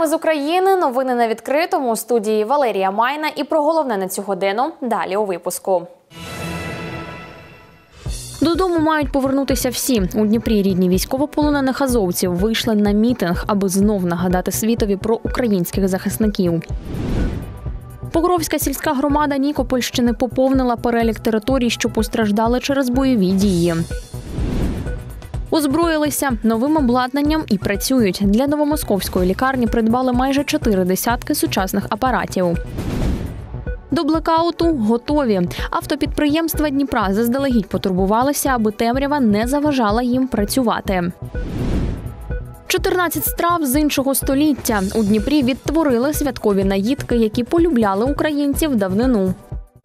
Вітаємо з України. Новини на відкритому. У студії Валерія Майна. І про головне на цю годину далі у випуску. Додому мають повернутися всі. У Дніпрі рідні військовополонених азовців вийшли на мітинг, аби знов нагадати світові про українських захисників. Покровська сільська громада Нікопольщини поповнила перелік територій, що постраждали через бойові дії. Озброїлися новим обладнанням і працюють. Для новомосковської лікарні придбали майже 4 десятки сучасних апаратів. До блекауту готові. Автопідприємства Дніпра заздалегідь потурбувалися, аби темрява не заважала їм працювати. 14 страв з іншого століття. У Дніпрі відтворили святкові наїдки, які полюбляли українці в давнину.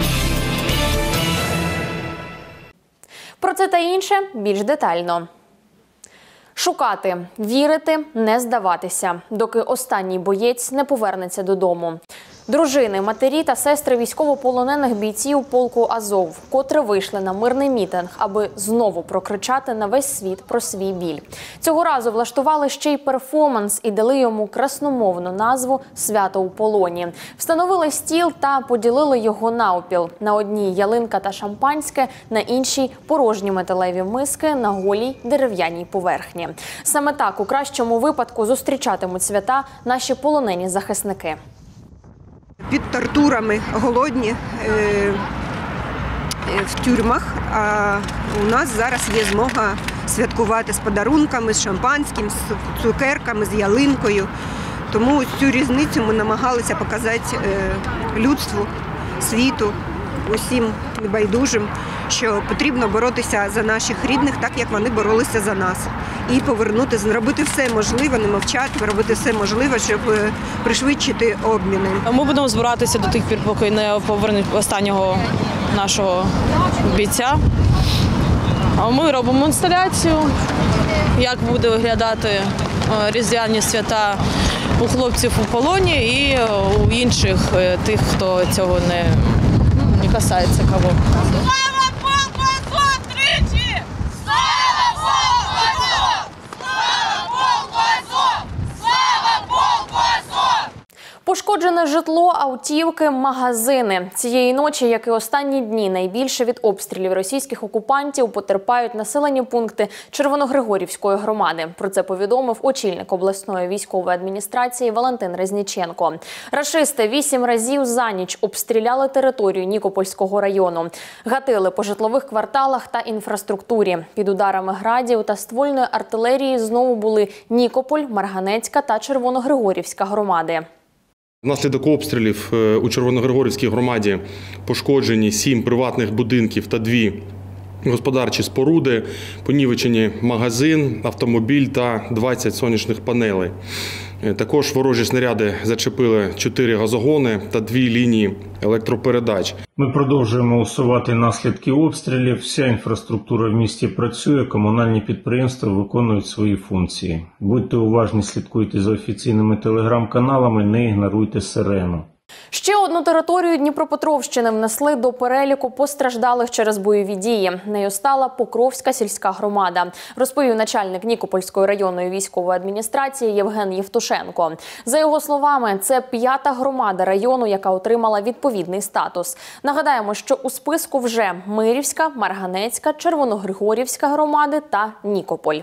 Про це та інше більш детально. Шукати, вірити, не здаватися, доки останній боєць не повернеться додому. Дружини, матері та сестри військовополонених бійців полку «Азов», котре вийшли на мирний мітинг, аби знову прокричати на весь світ про свій біль. Цього разу влаштували ще й перформанс і дали йому красномовну назву «Свято у полоні». Встановили стіл та поділили його навпіл. На одній ялинка та шампанське, на іншій порожні металеві миски на голій дерев'яній поверхні. Саме так у кращому випадку зустрічатимуть свята наші полонені захисники. Під тортурами, голодні в тюрмах, а у нас зараз є змога святкувати з подарунками, з шампанським, з цукерками, з ялинкою. Тому цю різницю ми намагалися показати людству, світу, усім небайдужим, що потрібно боротися за наших рідних так, як вони боролися за нас. І повернути, зробити все можливе, не мовчати, робити все можливе, щоб пришвидшити обміни. Ми будемо збиратися до тих пір, поки не повернуть останнього нашого бійця. Ми робимо інсталяцію, як буде виглядати різдвяні свята у хлопців у полоні і у інших тих, хто цього не касається кого. Пошкоджене житло, автівки, магазини. Цієї ночі, як і останні дні, найбільше від обстрілів російських окупантів потерпають населені пункти Червоногригорівської громади. Про це повідомив очільник обласної військової адміністрації Валентин Резніченко. Рашисти 8 разів за ніч обстріляли територію Нікопольського району. Гатили по житлових кварталах та інфраструктурі. Під ударами градів та ствольної артилерії знову були Нікополь, Марганецька та Червоногригорівська громади. Внаслідок обстрілів у Червоногригорівській громаді пошкоджені 7 приватних будинків та 2 господарчі споруди, понівечені магазин, автомобіль та 20 сонячних панелей. Також ворожі снаряди зачепили 4 газогони та 2 лінії електропередач. Ми продовжуємо усувати наслідки обстрілів. Вся інфраструктура в місті працює, комунальні підприємства виконують свої функції. Будьте уважні, слідкуйте за офіційними телеграм-каналами, не ігноруйте сирену. Ще одну територію Дніпропетровщини внесли до переліку постраждалих через бойові дії. Нею стала Покровська сільська громада, розповів начальник Нікопольської районної військової адміністрації Євген Євтушенко. За його словами, це 5-та громада району, яка отримала відповідний статус. Нагадаємо, що у списку вже Мирівська, Марганецька, Червоногригорівська громади та Нікополь.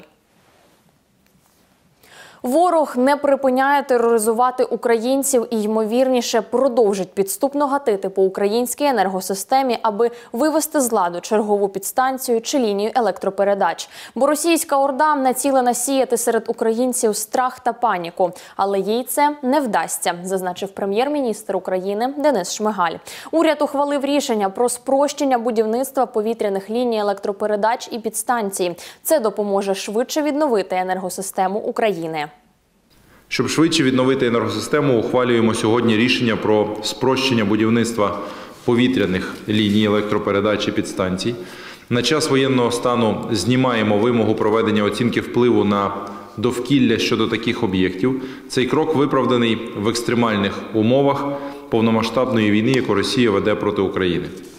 Ворог не припиняє тероризувати українців і, ймовірніше, продовжить підступно гатити по українській енергосистемі, аби вивести з ладу чергову підстанцію чи лінію електропередач. Бо російська орда націлена сіяти серед українців страх та паніку. Але їй це не вдасться, зазначив прем'єр-міністр України Денис Шмигаль. Уряд ухвалив рішення про спрощення будівництва повітряних ліній електропередач і підстанцій. Це допоможе швидше відновити енергосистему України. Щоб швидше відновити енергосистему, ухвалюємо сьогодні рішення про спрощення будівництва повітряних ліній електропередач і підстанцій. На час воєнного стану знімаємо вимогу проведення оцінки впливу на довкілля щодо таких об'єктів. Цей крок виправданий в екстремальних умовах повномасштабної війни, яку Росія веде проти України.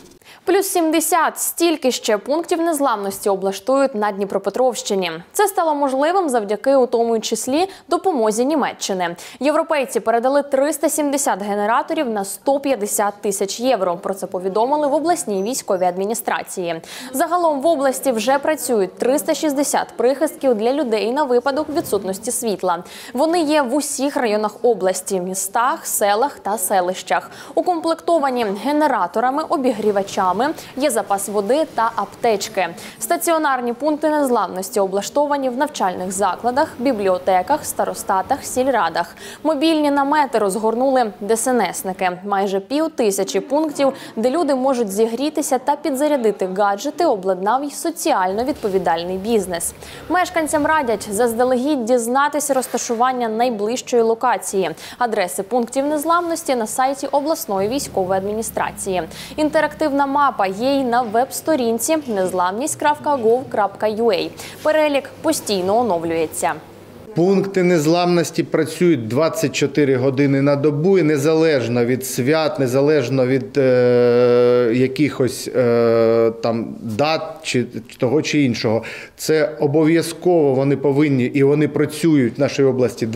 Плюс 70 – стільки ще пунктів незламності облаштують на Дніпропетровщині. Це стало можливим завдяки, у тому числі, допомозі Німеччини. Європейці передали 370 генераторів на 150 тисяч євро. Про це повідомили в обласній військовій адміністрації. Загалом в області вже працюють 360 прихистків для людей на випадок відсутності світла. Вони є в усіх районах області – містах, селах та селищах. Укомплектовані генераторами, обігрівачами, є запас води та аптечки. Стаціонарні пункти незламності облаштовані в навчальних закладах, бібліотеках, старостатах, сільрадах. Мобільні намети розгорнули ДСНСники. Майже 5000 пунктів, де люди можуть зігрітися та підзарядити гаджети, обладнав й соціально відповідальний бізнес. Мешканцям радять заздалегідь дізнатися розташування найближчої локації. Адреси пунктів незламності на сайті обласної військової адміністрації. Інтерактивна мапа є й на веб-сторінці nezlamність.gov.ua. Перелік постійно оновлюється. Пункти незламності працюють 24 години на добу і незалежно від свят, незалежно від якихось там дат чи того чи іншого. Це обов'язково вони повинні і вони працюють в нашій області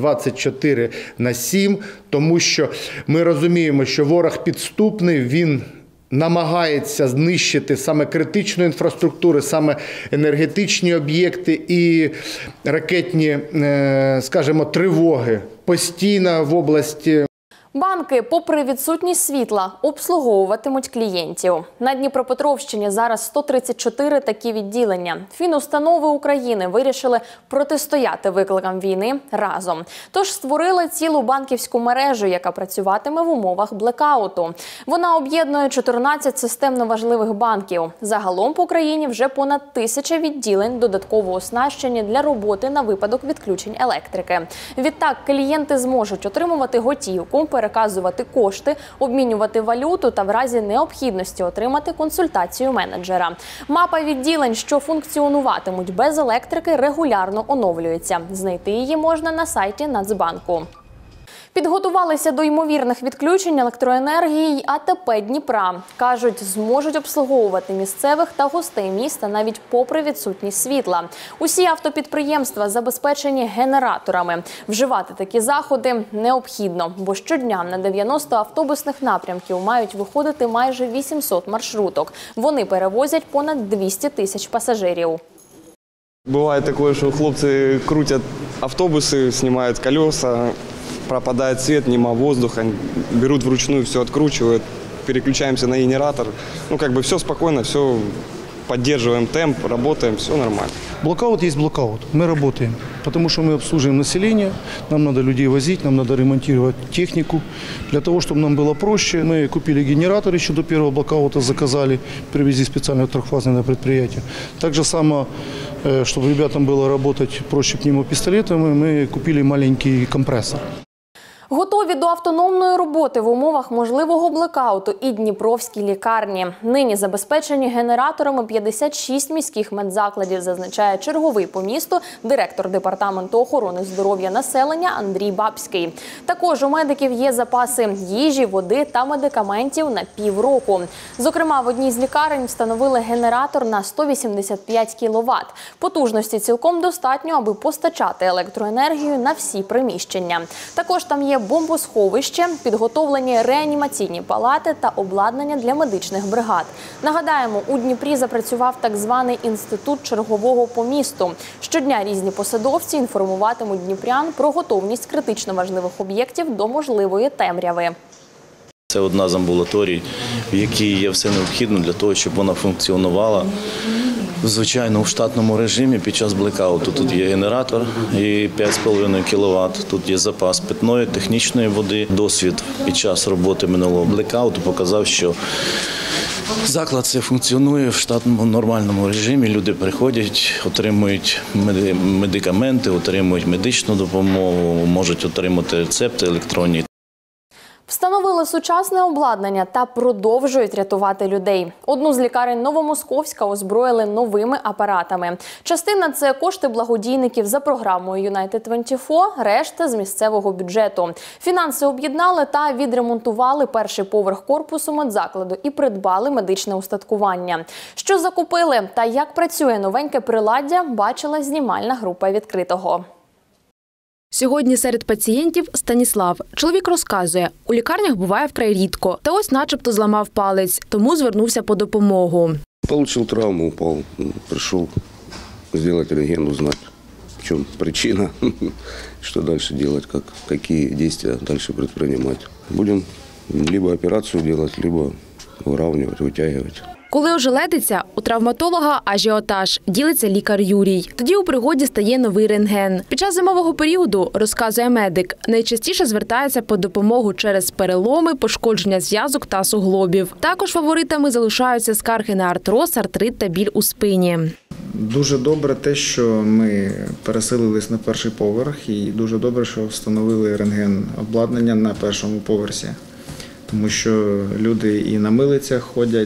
24/7, тому що ми розуміємо, що ворог підступний, він намагається знищити саме критичну інфраструктуру, саме енергетичні об'єкти і ракетні, скажімо, тривоги постійно в області. Банки, попри відсутність світла, обслуговуватимуть клієнтів. На Дніпропетровщині зараз 134 такі відділення. Фінустанови України вирішили протистояти викликам війни разом. Тож створили цілу банківську мережу, яка працюватиме в умовах блекауту. Вона об'єднує 14 системно важливих банків. Загалом по країні вже понад 1000 відділень додатково оснащені для роботи на випадок відключень електрики. Відтак клієнти зможуть отримувати готівку, переказувати кошти, обмінювати валюту та в разі необхідності отримати консультацію менеджера. Мапа відділень, що функціонуватимуть без електрики, регулярно оновлюється. Знайти її можна на сайті Нацбанку. Підготувалися до ймовірних відключень електроенергії й АТП Дніпра. Кажуть, зможуть обслуговувати місцевих та гостей міста навіть попри відсутність світла. Усі автопідприємства забезпечені генераторами. Вживати такі заходи необхідно, бо щодня на 90 автобусних напрямків мають виходити майже 800 маршруток. Вони перевозять понад 200 тисяч пасажирів. Бывает такое, что хлопцы крутят автобусы, снимают колеса, пропадает свет, нема воздуха, берут вручную, все откручивают, переключаемся на генератор. Ну, как бы все спокойно, все поддерживаем темп, работаем, все нормально. Блокаут есть блокаут. Мы работаем, потому что мы обслуживаем население, нам надо людей возить, нам надо ремонтировать технику. Для того, чтобы нам было проще, мы купили генератор еще до первого блокаута, заказали, привезли специально трехфазное на предприятие. Так же само, чтобы ребятам было работать проще пневмопистолетами, мы купили маленький компрессор. Готові до автономної роботи в умовах можливого блекауту і дніпровські лікарні. Нині забезпечені генераторами 56 міських медзакладів, зазначає черговий по місту директор Департаменту охорони здоров'я населення Андрій Бабський. Також у медиків є запаси їжі, води та медикаментів на півроку. Зокрема, в одній з лікарень встановили генератор на 185 кВт. Потужності цілком достатньо, аби постачати електроенергію на всі приміщення. Також там є бомбосховище, підготовлені реанімаційні палати та обладнання для медичних бригад. Нагадаємо, у Дніпрі запрацював так званий інститут чергового по місту. Щодня різні посадовці інформуватимуть дніпрян про готовність критично важливих об'єктів до можливої темряви. Це одна з амбулаторій, в якій є все необхідне для того, щоб вона функціонувала звичайно у штатному режимі під час блекауту. Тут є генератор і 5,5 кВт, тут є запас питної, технічної води. Досвід під час роботи минулого блекауту показав, що заклад це функціонує в штатному нормальному режимі. Люди приходять, отримують медикаменти, отримують медичну допомогу, можуть отримати рецепти електронні. Встановили сучасне обладнання та продовжують рятувати людей. Одну з лікарень Новомосковська озброїли новими апаратами. Частина – це кошти благодійників за програмою United24, решта – з місцевого бюджету. Фінанси об'єднали та відремонтували перший поверх корпусу медзакладу і придбали медичне устаткування. Що закупили та як працює новеньке приладдя, бачила знімальна група «Відкритого». Сьогодні серед пацієнтів Станіслав. Чоловік розказує, у лікарнях буває вкрай рідко. Та ось начебто зламав палець, тому звернувся по допомогу. Получил травму, упал, пришел сделать рентген, узнать, в чем причина, что дальше делать, какие действия дальше предпринимать. Будем либо операцию делать, либо выравнивать, вытягивать. Коли ожеледиться, у травматолога ажіотаж, ділиться лікар Юрій. Тоді у пригоді стає новий рентген. Під час зимового періоду, розказує медик, найчастіше звертається по допомогу через переломи, пошкодження зв'язок та суглобів. Також фаворитами залишаються скарги на артроз, артрит та біль у спині. Дуже добре те, що ми переселились на перший поверх, і дуже добре, що встановили рентген-обладнання на першому поверсі. Тому що люди і на милицях ходять,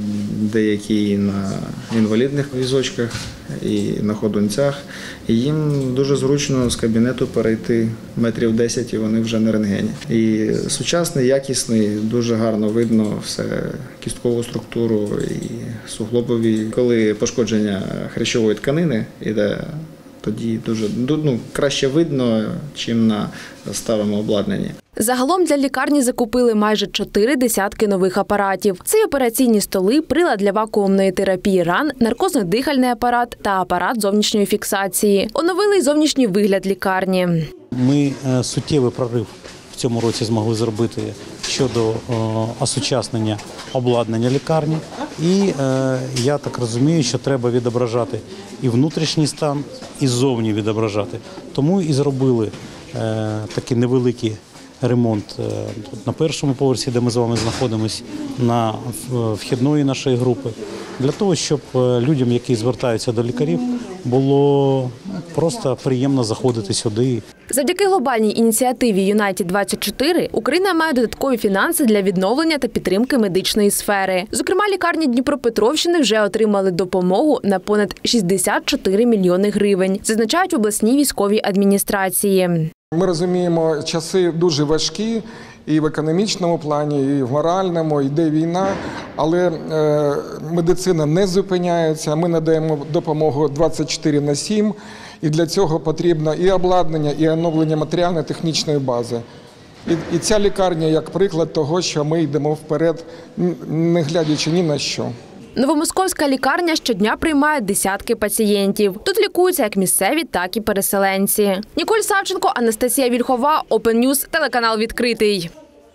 деякі і на інвалідних візочках, і на ходунцях. І їм дуже зручно з кабінету перейти метрів 10, і вони вже на рентгені. І сучасний, якісний, дуже гарно видно все, кісткову структуру і суглобові. Коли пошкодження хрящової тканини йде, тоді дуже краще видно, ніж на старому обладнанні. Загалом для лікарні закупили майже 4 десятки нових апаратів. Це операційні столи, прилад для вакуумної терапії ран, наркозно-дихальний апарат та апарат зовнішньої фіксації. Оновили й зовнішній вигляд лікарні. Ми суттєвий прорив в цьому році змогли зробити щодо осучаснення обладнання лікарні. І я так розумію, що треба відображати і внутрішній стан, і ззовні відображати. Тому і зробили такий невеликий ремонт на першому поверсі, де ми з вами знаходимося, на вхідної нашої групи, для того, щоб людям, які звертаються до лікарів, було просто приємно заходити сюди. Завдяки глобальній ініціативі United24 Україна має додаткові фінанси для відновлення та підтримки медичної сфери. Зокрема, лікарні Дніпропетровщини вже отримали допомогу на понад 64 мільйони гривень, зазначають обласні військові адміністрації. Ми розуміємо, часи дуже важкі і в економічному плані, і в моральному, йде війна, але медицина не зупиняється, ми надаємо допомогу 24/7, і для цього потрібно і обладнання, і оновлення матеріально-технічної бази. І ця лікарня як приклад того, що ми йдемо вперед, не глядячи ні на що. Новомосковська лікарня щодня приймає десятки пацієнтів. Тут лікуються як місцеві, так і переселенці. Ніколь Савченко, Анастасія Вільхова, Open News, телеканал «Відкритий».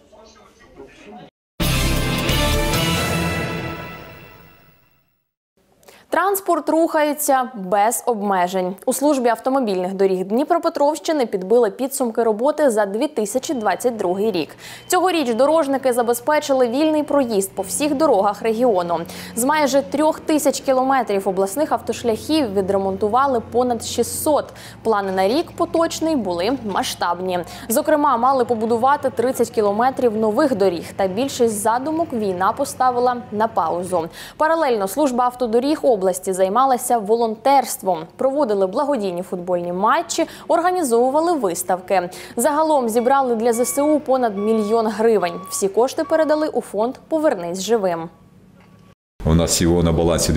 Транспорт рухається без обмежень. У службі автомобільних доріг Дніпропетровщини підбили підсумки роботи за 2022 рік. Цьогоріч дорожники забезпечили вільний проїзд по всіх дорогах регіону. З майже 3000 кілометрів обласних автошляхів відремонтували понад 600. Плани на рік поточний були масштабні. Зокрема, мали побудувати 30 кілометрів нових доріг, та більшість задумок війна поставила на паузу. Паралельно служба автодоріг області займалася волонтерством, проводили благодійні футбольні матчі, організовували виставки. Загалом зібрали для ЗСУ понад 1 мільйон гривень. Всі кошти передали у фонд «Повернись живим». У нас всього на балансі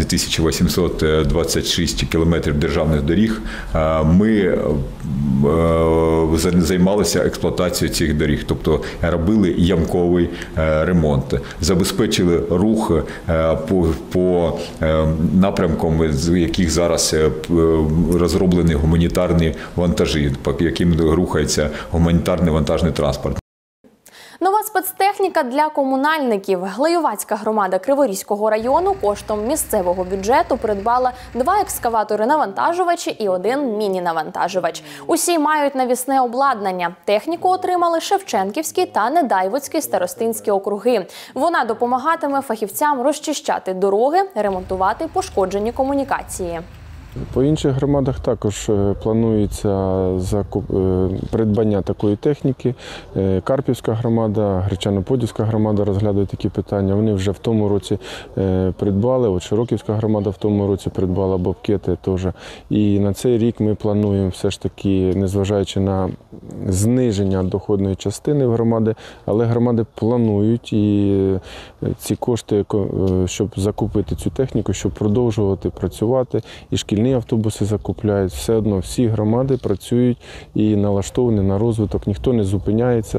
2826 кілометрів державних доріг. Ми займалися експлуатацією цих доріг, тобто робили ямковий ремонт, забезпечили рух по напрямкам, з яких зараз розроблені гуманітарні вантажі, по яким рухається гуманітарний вантажний транспорт. Нова спецтехніка для комунальників. Глеювацька громада Криворізького району коштом місцевого бюджету придбала 2 екскаватори-навантажувачі і 1 міні-навантажувач. Усі мають навісне обладнання. Техніку отримали Шевченківський та Недайвицький старостинські округи. Вона допомагатиме фахівцям розчищати дороги, ремонтувати пошкоджені комунікації. По інших громадах також планується придбання такої техніки. Карпівська громада, Гречано-Подільська громада розглядають такі питання. Вони вже в тому році придбали, от Широківська громада в тому році придбала бобкети теж. І на цей рік ми плануємо все ж таки, незважаючи на зниження доходної частини в громади, але громади планують і ці кошти, щоб закупити цю техніку, щоб продовжувати працювати. І шкільні автобуси закупляють. Все одно всі громади працюють і налаштовані на розвиток, ніхто не зупиняється.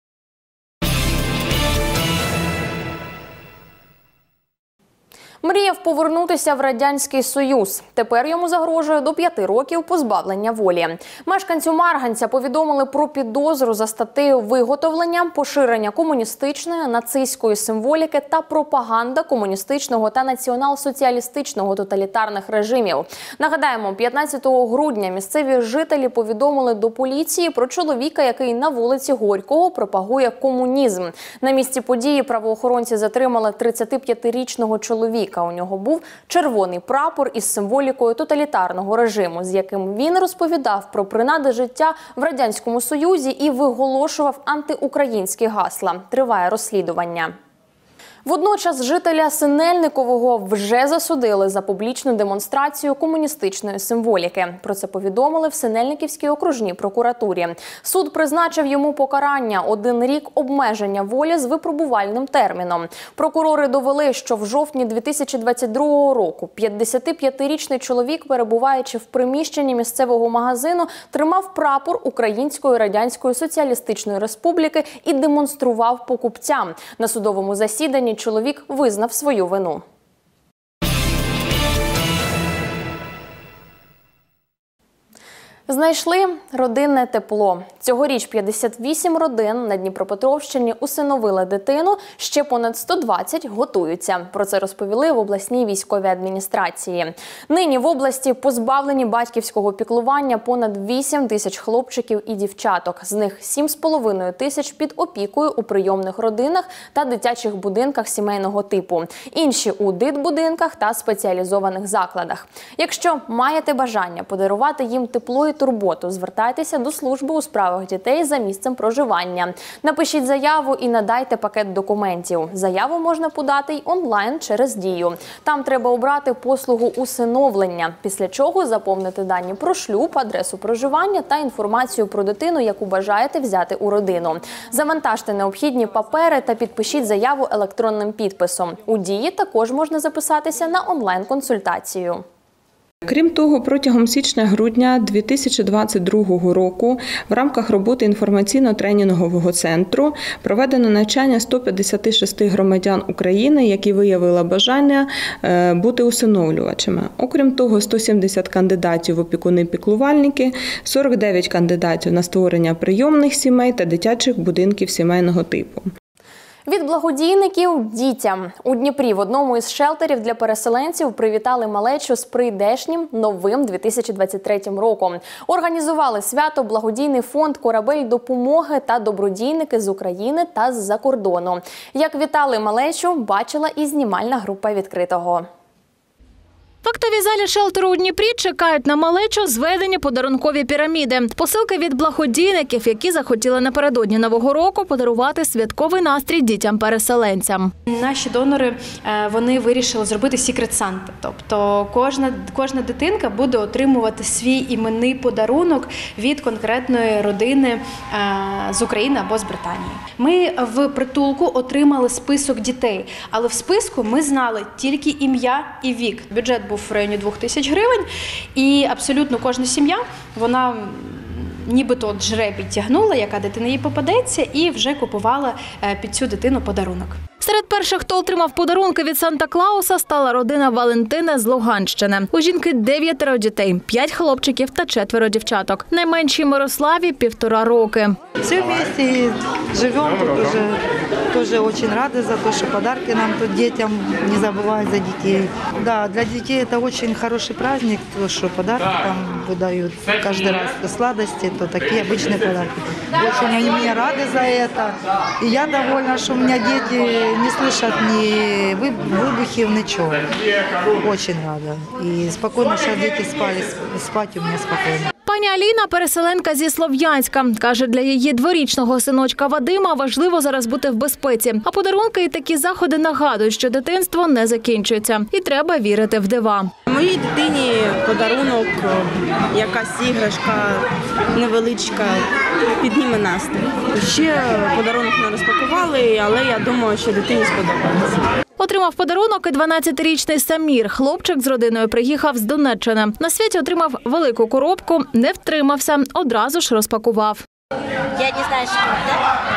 Мріяв повернутися в Радянський Союз. Тепер йому загрожує до 5 років позбавлення волі. Мешканцю Марганця повідомили про підозру за статтею виготовлення, поширення комуністичної, нацистської символіки та пропаганда комуністичного та націонал-соціалістичного тоталітарних режимів. Нагадаємо, 15 грудня місцеві жителі повідомили до поліції про чоловіка, який на вулиці Горького пропагує комунізм. На місці події правоохоронці затримали 35-річного чоловіка. У нього був червоний прапор із символікою тоталітарного режиму, з яким він розповідав про принади життя в Радянському Союзі і виголошував антиукраїнські гасла. Триває розслідування. Водночас жителя Синельникового вже засудили за публічну демонстрацію комуністичної символіки. Про це повідомили в Синельниківській окружній прокуратурі. Суд призначив йому покарання – 1 рік обмеження волі з випробувальним терміном. Прокурори довели, що в жовтні 2022 року 55-річний чоловік, перебуваючи в приміщенні місцевого магазину, тримав прапор Української Радянської Соціалістичної Республіки і демонстрував покупцям. На судовому засіданні чоловік визнав свою вину. Знайшли родинне тепло. Цьогоріч 58 родин на Дніпропетровщині усиновили дитину, ще понад 120 готуються. Про це розповіли в обласній військовій адміністрації. Нині в області позбавлені батьківського піклування понад 8 тисяч хлопчиків і дівчаток. З них 7,5 тисяч під опікою у прийомних родинах та дитячих будинках сімейного типу. Інші у дитбудинках та спеціалізованих закладах. Якщо маєте бажання подарувати їм тепло і турботу, звертайтеся до служби у справах дітей за місцем проживання. Напишіть заяву і надайте пакет документів. Заяву можна подати й онлайн через Дію. Там треба обрати послугу усиновлення, після чого заповнити дані про шлюб, адресу проживання та інформацію про дитину, яку бажаєте взяти у родину. Завантажте необхідні папери та підпишіть заяву електронним підписом. У Дії також можна записатися на онлайн-консультацію. Крім того, протягом січня-грудня 2022 року в рамках роботи інформаційно-тренінгового центру проведено навчання 156 громадян України, які виявили бажання бути усиновлювачами. Окрім того, 170 кандидатів в опікуни-піклувальники, 49 кандидатів на створення прийомних сімей та дитячих будинків сімейного типу. Від благодійників дітям. У Дніпрі в одному із шелтерів для переселенців привітали малечу з прийдешнім новим 2023 роком. Організували свято благодійний фонд «Корабель допомоги» та добродійники з України та з-за кордону. Як вітали малечу, бачила і знімальна група «Відкритого». В актовій залі шелтеру у Дніпрі чекають на малечу зведені подарункові піраміди. Посилки від благодійників, які захотіли напередодні Нового року подарувати святковий настрій дітям-переселенцям. Наші донори, вони вирішили зробити Secret Santa. Тобто кожна дитинка буде отримувати свій іменний подарунок від конкретної родини з України або з Британії. Ми в притулку отримали список дітей, але в списку ми знали тільки ім'я і вік. Бюджет був в районі 2000 гривень, і абсолютно кожна сім'я, вона нібито жребій тягнула, яка дитина їй попадеться, і вже купувала під цю дитину подарунок. Серед перших, хто отримав подарунки від Санта-Клауса, стала родина Валентини з Луганщини. У жінки 9 дітей, 5 хлопчиків та 4 дівчаток. Найменшій Мирославі 1,5 роки. Все вместе живем, тут уже тоже очень рады за то, что подарки нам тут детям, не забывают за детей. Да, для детей это очень хороший праздник, то, что подарки там выдают каждый раз. То сладости, то такие обычные подарки. Очень они мне рады за это. И я довольна, что у меня дети не слышат ни выбухов, ничего. Очень рада. И спокойно сейчас дети спали, спать у меня спокойно. Пані Аліна – переселенка зі Слов'янська. Каже, для її дворічного синочка Вадима важливо зараз бути в безпеці. А подарунки і такі заходи нагадують, що дитинство не закінчується. І треба вірити в дива. Моїй дитині подарунок, якась іграшка невеличка, підніме настрій. Ще подарунок не розпакували, але я думаю, що дитині сподобається. Отримав подарунок і 12-річний Самір. Хлопчик з родиною приїхав з Донеччини. На святі отримав велику коробку, не втримався, одразу ж розпакував. Я не знаю, що це.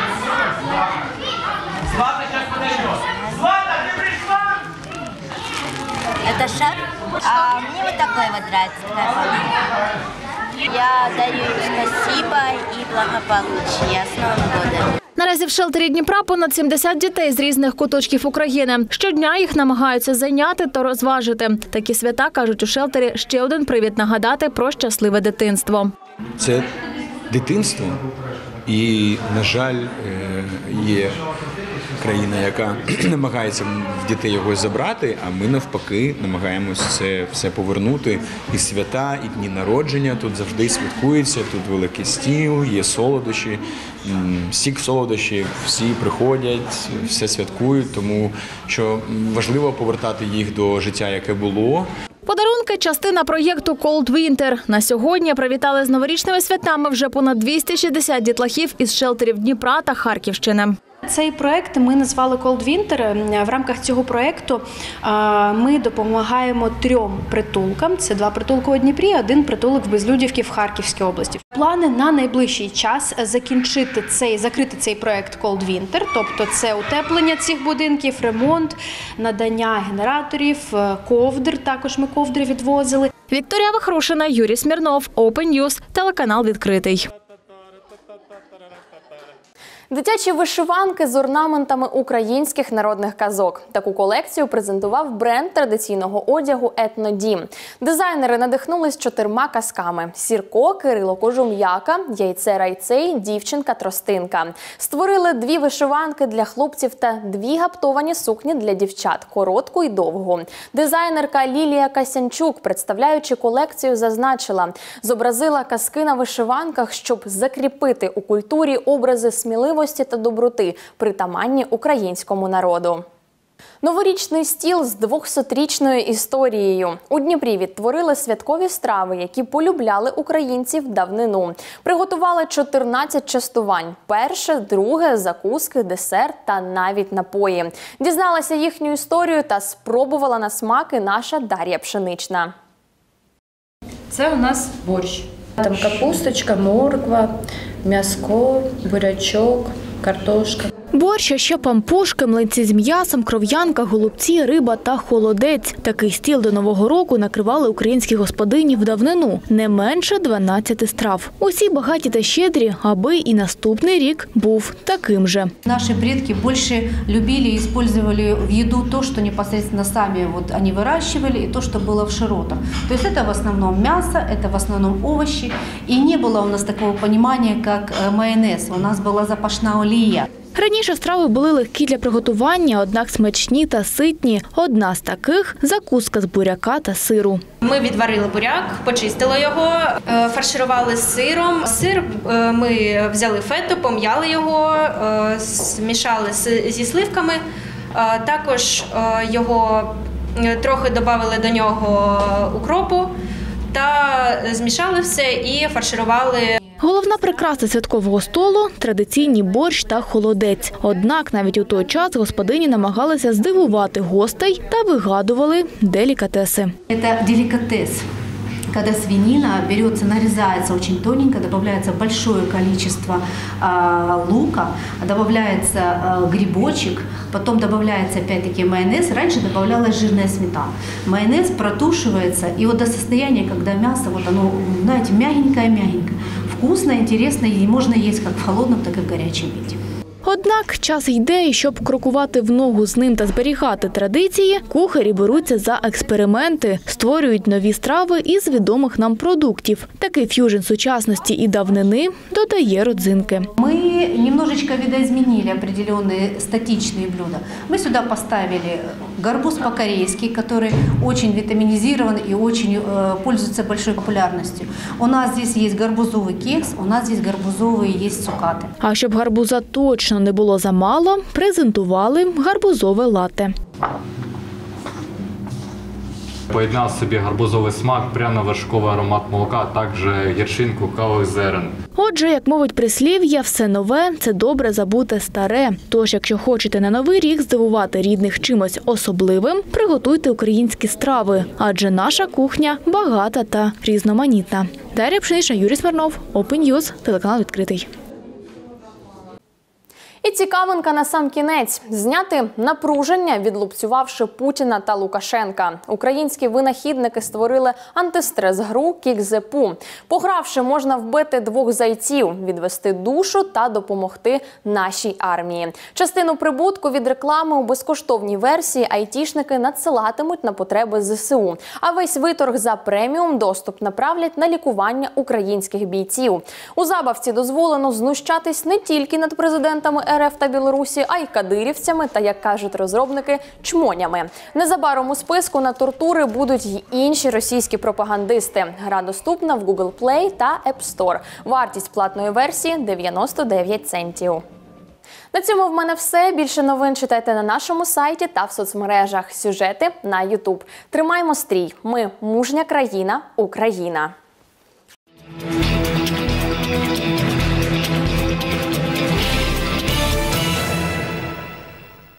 Злата, зараз подождем. Злата, ти прийшла? Это шар? А мне вот такой вот нравится. Я даю спасибо и благополучия. С Новым годом. Наразі в шелтері Дніпра понад 70 дітей з різних куточків України. Щодня їх намагаються зайняти та розважити. Такі свята, кажуть у шелтері, ще один привід нагадати про щасливе дитинство. Це дитинство і, на жаль, є країна, яка намагається в дітей його забрати, а ми навпаки намагаємося це все повернути. І свята, і дні народження тут завжди святкуються, тут великий стіл, є солодощі, сік солодощі, всі приходять, все святкують, тому що важливо повертати їх до життя, яке було. Подарунки – частина проєкту Cold Winter. На сьогодні привітали з новорічними святами вже понад 260 дітлахів із шелтерів Дніпра та Харківщини. Цей проєкт ми назвали Cold Winter. В рамках цього проєкту ми допомагаємо 3 притулкам. Це 2 притулки у Дніпрі, 1 притулок в Безлюдівці в Харківській області. Плани на найближчий час закрити цей проєкт Cold Winter, тобто це утеплення цих будинків, ремонт, надання генераторів, ковдр, також ми ковдри відвозили. Вікторія Вахрушина, Юрій Смірнов, Open News, телеканал «Відкритий». Дитячі вишиванки з орнаментами українських народних казок. Таку колекцію презентував бренд традиційного одягу «Етнодім». Дизайнери надихнулись 4 казками – «Сірко», «Кирило Кожум'яка», «Яйце Райцей», «Дівчинка Тростинка». Створили 2 вишиванки для хлопців та 2 гаптовані сукні для дівчат – коротку і довгу. Дизайнерка Лілія Касянчук, представляючи колекцію, зазначила – зобразила казки на вишиванках, щоб закріпити у культурі образи сміливості та доброти, притаманні українському народу. Новорічний стіл з 200-річною історією. У Дніпрі відтворили святкові страви, які полюбляли українці в давнину. Приготували 14 частувань – перше, друге, закуски, десерт та навіть напої. Дізналася їхню історію та спробувала на смаки наша Дар'я Пшенична. Це у нас борщ. Там капусточка, морква, м'яско, бурячок, картошка. Борщ, ще пампушки, млинці з м'ясом, кров'янка, голубці, риба та холодець. Такий стіл до Нового року накривали українські господині в давнину. Не менше 12 страв. Усі багаті та щедрі, аби і наступний рік був таким же. Наши предки больше любили и использовали в еду то, что непосредственно сами они выращивали, и то, что было в широтах. То есть это в основном мясо, это в основном овощи. И не было у нас такого понимания, как майонез. У нас была запашна олія. Раніше страви були легкі для приготування, однак смачні та ситні. Одна з таких – закуска з буряка та сиру. Ми відварили буряк, почистили його, фарширували з сиром. Сир ми взяли фету, пом'яли його, змішали зі сливками. Також його трохи додали до нього укропу та змішали все і фарширували. Головна прикраса святкового столу – традиційні борщ та холодець. Однак навіть у той час господині намагалися здивувати гостей та вигадували делікатеси. Це делікатес. Когда свинина берется, нарезается очень тоненько, добавляется большое количество лука, добавляется грибочек, потом добавляется опять-таки майонез. Раньше добавлялась жирная сметана. Майонез протушивается, и вот до состояния, когда мясо, вот оно, знаете, мягенькое-мягенькое. Вкусно, интересно, и можно есть как в холодном, так и в горячем виде. Однак час йде, і щоб крокувати в ногу з ним та зберігати традиції, кухарі беруться за експерименти, створюють нові страви із відомих нам продуктів. Такий ф'южн сучасності і давнини додає родзинки. Мы немножечко видоизменили определенные статичные блюда. Мы сюда поставили гарбуз по-корейски, который очень витаминизирован и очень пользуется большой популярностью. У нас здесь есть гарбузовый кекс, у нас здесь гарбузовые есть цукаты. А щоб гарбуза точно не було замало, презентували гарбузове латте. Поєднав собі гарбузовий смак, пряно-вершковий аромат молока, а також гірчинку кавових зерен. Отже, як мовить прислів'я, все нове – це добре забуте старе. Тож, якщо хочете на Новий рік здивувати рідних чимось особливим, приготуйте українські страви, адже наша кухня багата та різноманітна. Дар'я Пшенична, Юрій Смирнов, Open News, телеканал «Відкритий». І цікавинка на сам кінець. Зняти напруження, відлупцювавши Путіна та Лукашенка. Українські винахідники створили антистрес-гру «Kick the Poo». Погравши, можна вбити 2 зайців, відвести душу та допомогти нашій армії. Частину прибутку від реклами у безкоштовній версії айтішники надсилатимуть на потреби ЗСУ. А весь виторг за преміум доступ направлять на лікування українських бійців. У забавці дозволено знущатись не тільки над президентами РФ та Білорусі, а й кадирівцями та, як кажуть розробники, чмонями. Незабаром у списку на тортури будуть й інші російські пропагандисти. Гра доступна в Google Play та App Store. Вартість платної версії – 99 центів. На цьому в мене все. Більше новин читайте на нашому сайті та в соцмережах. Сюжети на YouTube. Тримаймо стрій. Ми – мужня країна, Україна.